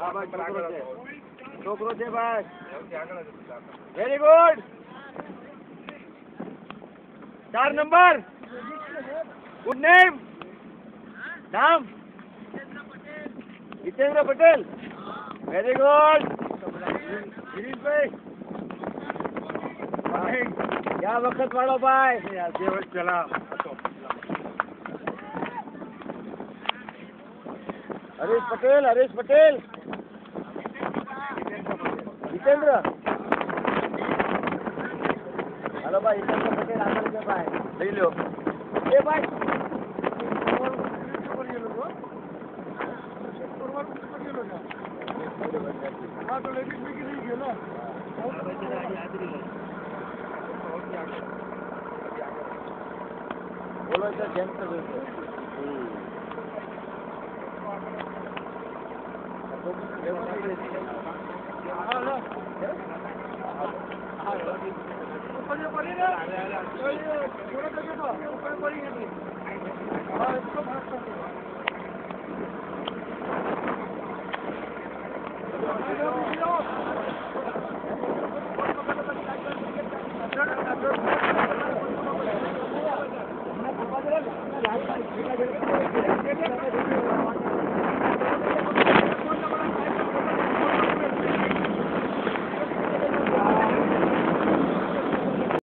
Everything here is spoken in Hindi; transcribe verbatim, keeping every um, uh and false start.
હા ભાઈ છોકરો છે છોકરો છે ભાઈ વેરી ગુડ ચાર નંબર ગુડ નેમ નામ जितेंद्र पटेल वेरी गुड गिरीश भाई क्या वक्त वालों भाई चला हरीश पटेल हरीश पटेल जितेंद्र हेलो भाई जितेंद्र पटेल आकर के भाई ले लो ए भाई बोलो सर जेंट्स का बिल्कुल